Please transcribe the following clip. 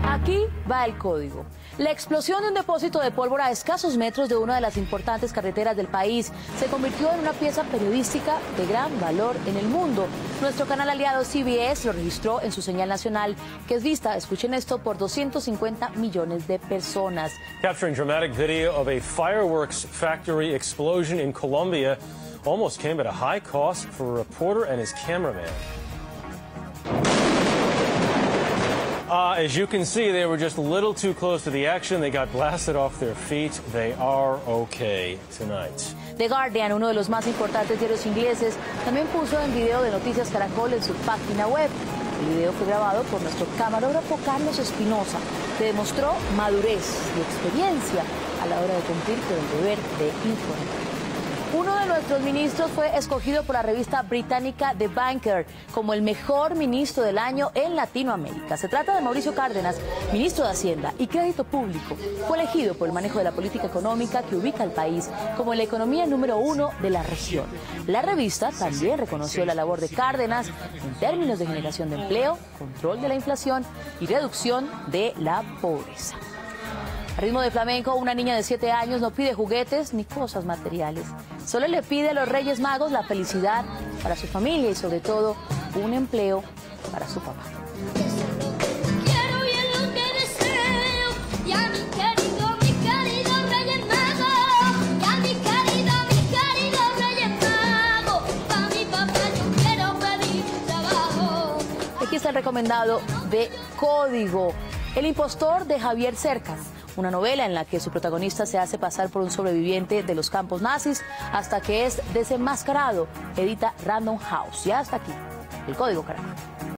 Aquí va el código. La explosión de un depósito de pólvora a escasos metros de una de las importantes carreteras del país se convirtió en una pieza periodística de gran valor en el mundo. Nuestro canal aliado CBS lo registró en su señal nacional, que es vista, escuchen esto, por 250 millones de personas. Capturing dramatic video of a fireworks factory explosion in Colombia almost came at a high cost for a reporter and his cameraman. As you can see, they were just a little too close to the action. They got blasted off their feet. They are okay tonight. The Guardian, uno de los más importantes diarios ingleses, también puso en video de Noticias Caracol en su página web. El video fue grabado por nuestro camarógrafo Carlos Espinosa, que demostró madurez y experiencia a la hora de cumplir con el deber de informar. Uno de nuestros ministros fue escogido por la revista británica The Banker como el mejor ministro del año en Latinoamérica. Se trata de Mauricio Cárdenas, ministro de Hacienda y Crédito Público. Fue elegido por el manejo de la política económica que ubica al país como la economía número 1 de la región. La revista también reconoció la labor de Cárdenas en términos de generación de empleo, control de la inflación y reducción de la pobreza. A ritmo de flamenco, una niña de 7 años no pide juguetes ni cosas materiales. Solo le pide a los Reyes Magos la felicidad para su familia y, sobre todo, un empleo para su papá. Quiero bien lo que deseo, y a mi querido Reyes Magos, y a mi querido Reyes Magos, para mi papá yo quiero pedir trabajo. Aquí está el recomendado de Código, El impostor de Javier Cercas. Una novela en la que su protagonista se hace pasar por un sobreviviente de los campos nazis hasta que es desenmascarado. Edita Random House. Ya hasta aquí, el Código Caracol.